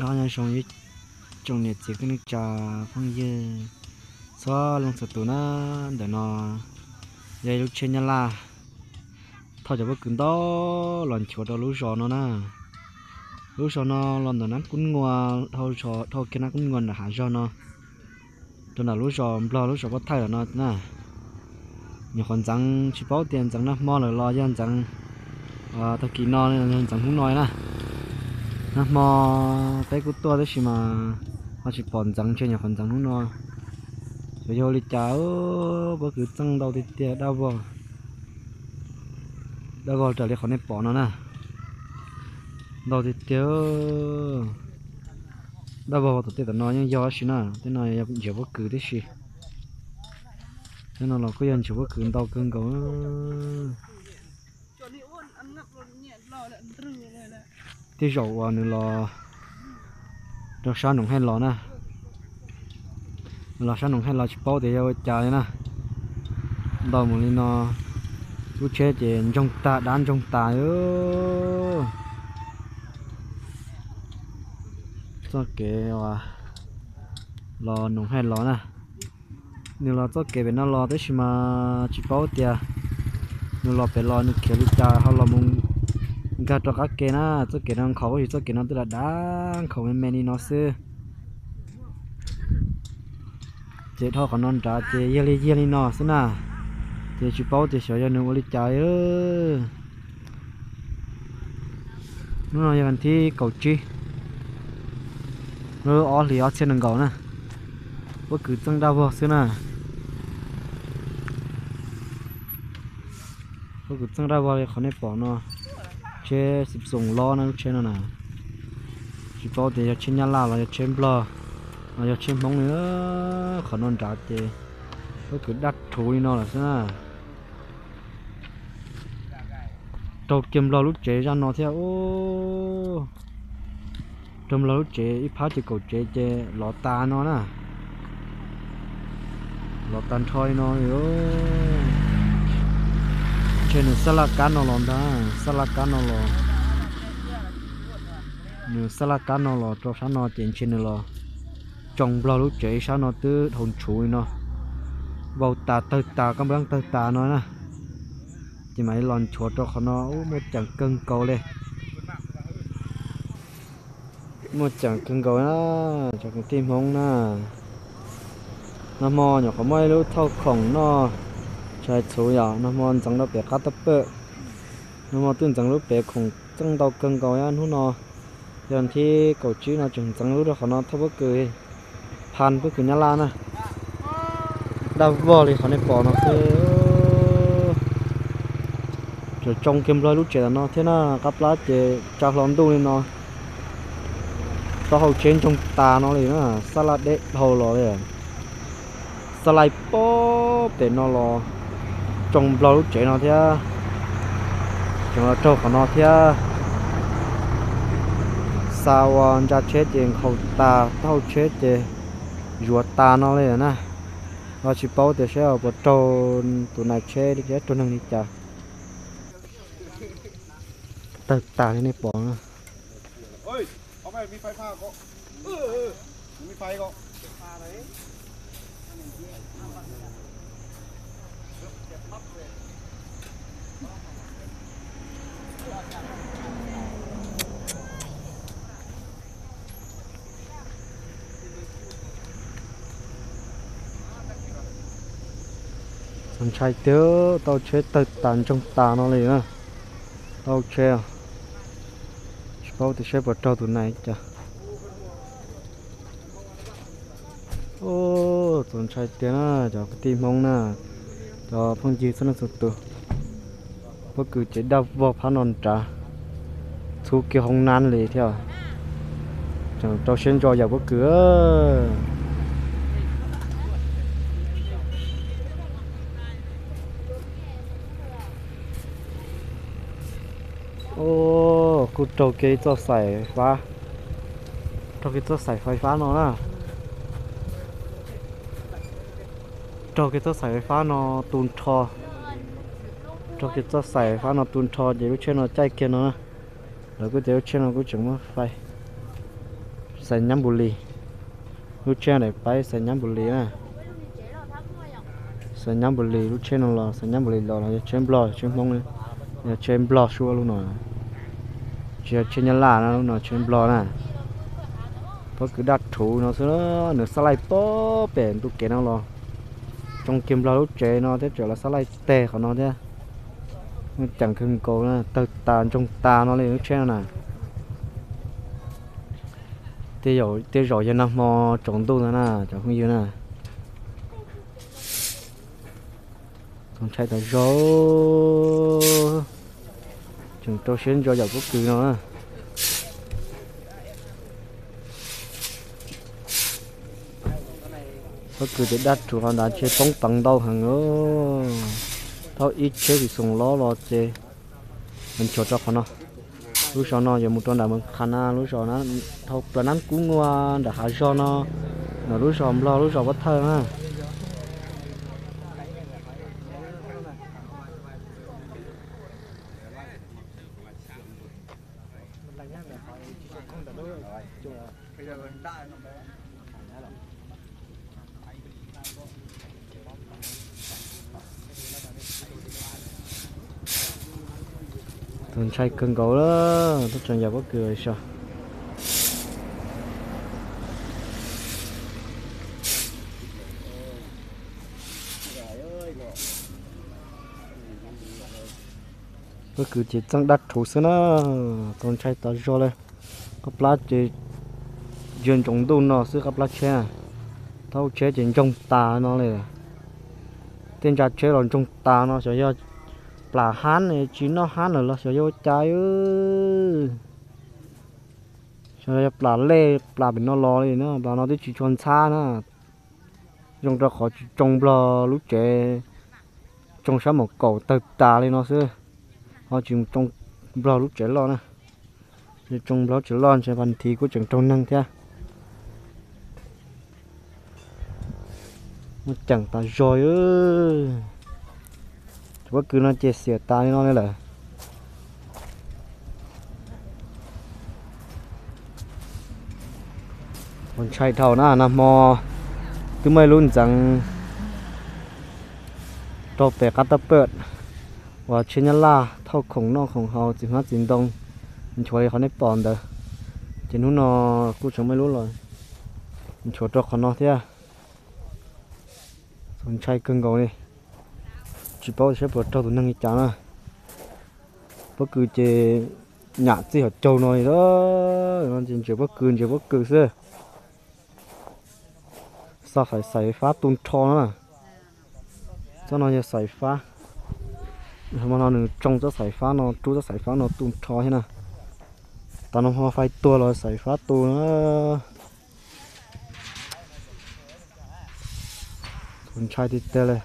đó nhà sống như trong nhiệt chỉ cái nước trà phong dư xóa lông sụt tụ nó để nó dây lúc trên nhà la thôi cho bớt cứng đó lần chuột đó lú sò nó na lú sò nó lần đó nó cũng ngoa thôi sò thôi cái nó cũng ngoan là hạ sò nó cho nó lú sò lo lú sò bắt thay là nó na nhiều con trắng chỉ bảo tiền trắng nó mò là lo cho trắng thật kỳ no nên trắng không nói na nó mò cái cút to đấy xí mà nó chỉ còn trắng chơi nhiều con trắng không nói rồi vô đi cháo bữa cứ trắng đầu thì tiệt đau vào trở lại khỏi này bỏ nó nè đầu thì tiệt đau vào tụi tiệt nó nhưng do xí nè thế này giờ bữa cứ thế xí thế nào là có dân chịu bữa cứ đau cơn cổ tí rượu nữa là được sao nồng hay lò nè là sao nồng hay là chỉ bao để cho trời nè đầu một lên nó lúc chết thì trong ta đan trong ta ơ cho kệ lò nồng hay lò nè nếu là cho kệ bên nó lò tới mà chỉ bao tiền nếu lò phải lò nó kiểu đi cha hay là mùng gà cho các kệ na cho kệ nó khẩu thì cho kệ nó tức là đá khẩu men đi nó xưa chế thọ còn non trả chế yeli nó xưa na chế chỉ bao chế sợi cho nó đi cha ơ nó làอย่างที่เกาจีnó ở lì ở trên đường gạo nè bất cứ tăng đau vô xưa nè bất cứ tăng đau vô thì khỏi nên bỏ nó chế sụp sùng lo nó trên nó nè chỉ có để trên nhà lao là trên bờ là trên bóng nữa khỏi non trả chế bất cứ đắt thúi nó là xưa nè đầu kiếm lo lúc chế ra nó theo ô trong lo lúc chế ít phá chỉ cầu chế lọ ta nó nè lọ tan thôi nó yếu trên là salad cá nó lon đó salad cá nó lò nếu salad cá nó lò cho sáng nó trên lò trong lo lúc chế sáng nó tứ thôn chuối nó vào tà các bạn tà nó nè chỉ mấy lon chuột cho nó một chẳng cân cầu lên một chẳng cân cầu nó chẳng tim hông nè nó mò nhỏ có mấy lúc thâu khổng nó chạy chú nhỏ nó mò chẳng nó bé cắt tấp bự nó mò tương chẳng lúc bé khổng chẳng đầu cân cầu ăn hú nó giờ thì cầu chứ nó chẳng lúc đó nó thâu bất cứ pan bất cứ nhá la nè đau vò thì họ này bỏ nó cứ rồi trong kem rơi lúc trẻ nó thế nó cắp lá trẻ chặt lon tu lên nó to hậu trên trong tà nó thì nó salad đấy hậu lò đấy salad pop để nó lò trong lâu lúc trẻ nó thế trong nó trâu của nó thế sao ra chết thì hậu tà hậu chết thì ruột tà nó lên nè nó chỉ bao để sẽ ở bộ trâu tụi này chết đi chết trâu năng đi chả tà cái này bỏ nữa ơi ông ấyมีไฟฟ้าcóมีไฟcó thằng trai tớ tao chết tàn trong tà nó liền á tao treo bao thì sẽ vào trâu tụi này chả ô tụi trai tớ na cho cái tim mông na cho phong chi nó sụt tụ bất cứ chế đau vào phá non trả thu kia không nan lì theo chẳng trâu sen cho vào bất cứ ô cô trâu kia cho xài phá trâu kia cho xài phá nó nè trâu kia cho xài phá nó tuôn thò trâu kia cho xài phá nó tuôn thò để lúc trên nó chạy kia nó rồi cứ để lúc trên nó cũng chẳng mất phai xài nhắm bù lì lúc trên này bay xài nhắm bù lì nè xài nhắm bù lì lúc trên nó là xài nhắm bù lì là trên bò trên mông này trên bò xua luôn rồi trên nhà lá nó trên bò nè có cứ đặt thủ nó sẽ nó slide to bền tụ kế nó lo trong kim lo lúc chế nó thế trở là slide tè của nó thế chẳng khưng cố là tơ tàn trong ta nó lên lúc chế nè tiêu rồi cho nó mò trồng tu nữa nè chẳng không gì nè không chạy tới gió chừng tôi xuyên cho dạo quốc kỳ nó có cứ để đặt chủ họ đã chơi bóng bằng đâu hàng nữa thao ít chơi thì sùng lo chơi mình cho họ nó lúc sau nó giờ một con đã mình khana lúc sau nó thao plan ăn cũng ngoan đã hạ cho nó lúc sau lo lúc sau bắt thơ ha thằng trai cưng gấu đó tôi chẳng giờ có cười sao tôi cứ chỉ tăng đặt thủ xưa nó thằng trai tao cho lên cấp lá chỉ duyên trồng đun nó xưa cấp lá che thâu chế chỉ trồng tà nó này tên trà chế còn trồng tà nó sẽ do là hán này chỉ nó hán rồi là sẽ vô trái ư sẽ là lê là bên nó lo đi nữa là nó tới chỉ tròn xa nữa dùng ra khỏi trồng bò lúc trẻ trồng sao một cầu tơ tà lên nó xưa họ chỉ trồng bò lúc trẻ lo nè trồng bò trẻ lo sẽ phần thì của trường trồng năng thế nó chẳng ta rồi ư bất cứ nó chia sẻ ta nó đấy là còn chạy thầu nó nằm mò cứ mấy luôn rằng cho bé cắt tập bớt và trên nhà la thâu khổng nó khổng hào chỉ hát chính đông mình cho họ nếp bòn được chỉ nó cũng chẳng mấy lúc rồi mình cho cho nó thế còn chạy cưng cầu đi chỉ bảo sẽ bớt trâu tụi năng chán à bất cứ chế nhạt gì ở trâu này đó nó chỉ bất cứ xưa sao phải xài phá tung cho nó à cho nó như xài phá mà nó đừng trong cho xài phá nó chú cho xài phá nó tung cho thế nào tao nó phải tua rồi xài phá tua nó con trai thì tê lên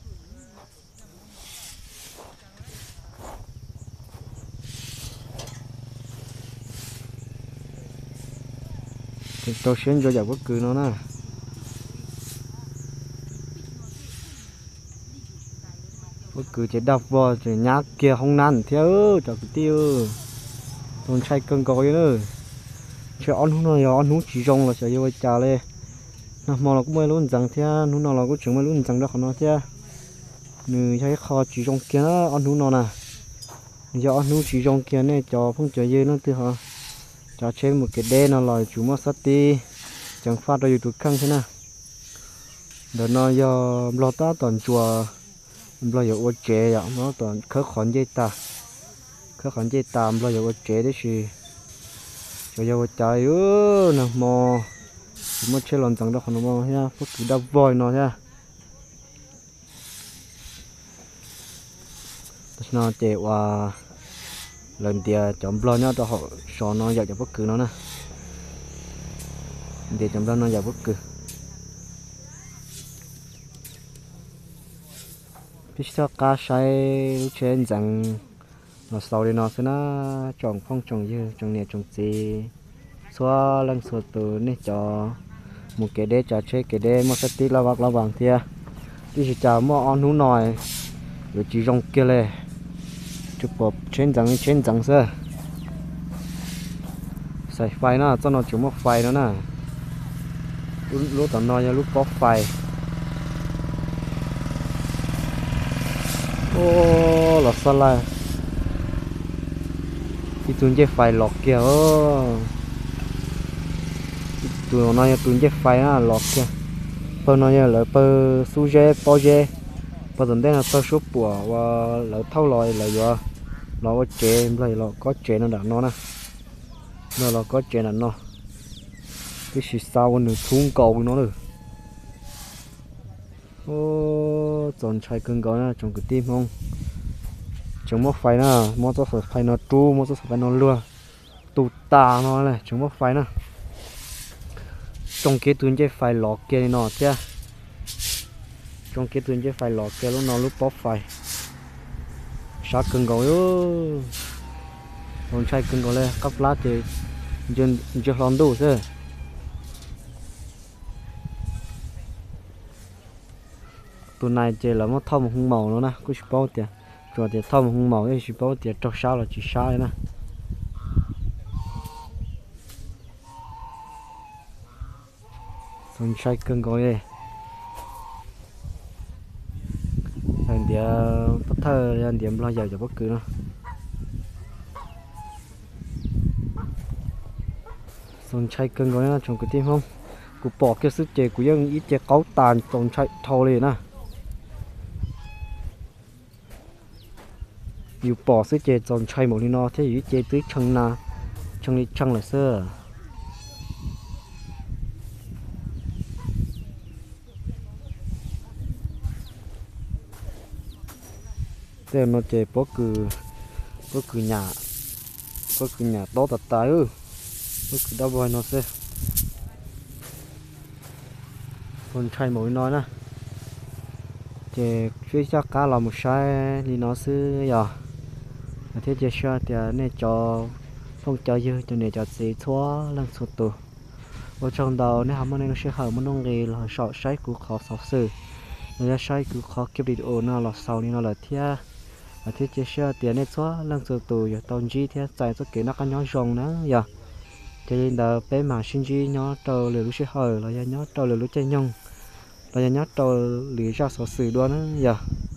tôi xuyên cho dạo bất cứ nó nè bất cứ chỉ đập vào chỉ nhát kia không năn theo cho cái tiêu con trai cưng coi nữa chỉ ăn hú nó ăn hú chỉ rong là sẽ vô trà lên nè mà nó cũng mới luôn rằng theo hú nó là cũng chẳng mới luôn rằng đó nó theo người thấy kho chỉ rong kia ăn hú nó nè giờ ăn hú chỉ rong kia này cho phong trời dê nó từ họ cho trên một cái đen nó lòi chú mà sát đi chẳng phát ra YouTube khăn thế nào để nó do lo ta toàn chùa lo giờ ô chế vậy nó toàn khớp khoản dây ta lo giờ ô chế đấy chứ cho giờ ô trái ư nè mò mà chơi lon chẳng đó còn nó mò nha phút cứ đập vòi nó nha nó chạy qua lần kia chọn blo nhá cho họ sò nó dạo cho bất cứ nó nè để chọn blo nó dạo bất cứ biết sao cá say trên rằng nó sau đi nó sẽ nó trồng phong trồng dư trồng nè trồng gì xóa lăng sờ từ này cho một cái đế cho chơi cái đế mà cái tí la vàng thia đi chỉ chào mua ăn hú nồi rồi chỉ rong kia lên chụp bọc trên răng sơ xài phai nó cho nó chỉ một phai nữa nè lúc tao nói lúc có phai ô là sao lại thì tụi chơi phai lọt kìa tụi nó nói tụi chơi phai nó lọt kìa bơ nói là bơ su dê po dê bơ tận đây là bơ số bùa và là thâu lòi là vừa nó có chế rồi nó có chế nó đã nó nè nó có chế là nó cái gì sao nữa thun cầu nó nữa ô chọn trái cưng có nè chọn cái tim không chúng mất phải nè mất cho phải nó tru mất cho phải nó lừa tụ tà nó này chúng mất phải nè trong cái tuyến chơi phải lọt kia nó chứ trong cái tuyến chơi phải lọt kia lúc nó lúc bóp phải sát cưng cầu ư còn trái cưng cầu lên cắp lá thì dân chưa làm đủ chứ tụi này chơi là mất thau một hung màu nữa nè cứ chụp bao tiền rồi thì thau một hung màu ấy chụp bao tiền cho sao là chỉ sai nè còn trái cưng cầu đây anh dia bắt thơ anh điểm lo giờ cho bất cứ nó còn trái cưng cầu nó trong cái tim không cụ bỏ cái sức chơi của dân ít chơi cáu tàn còn chạy thâu lên nè nhiều bỏ sức chơi còn chạy một đi nó thế ít chơi tới chân na chân đi chân là sơ thế nó chơi bỏ cứ nhà đó thật tài ư bỏ cứ đâu vào nó sẽ còn chạy một đi nó nè chơi phía trước cá là một sai đi nó xứ giờ thế chơi sao thì này cho không cho dư cho này cho xí xóa lần số tù ở trong đầu này hắn nó sẽ hở muốn nông nghề là sọ sấy của khó sọ sư nó sấy của khó kịp đi ổn nó là sau này nó là thia thế chơi sao thì này xóa lần số tù giờ tàu chi thia chạy cho cái nó có nhỏ rồng nữa giờ cho nên là bé mà sinh chi nhỏ trâu lừa lúc sẽ hở là nhỏ trâu lừa lúc chơi nhung là nhỏ trâu lừa ra sọ sư đó nữa giờ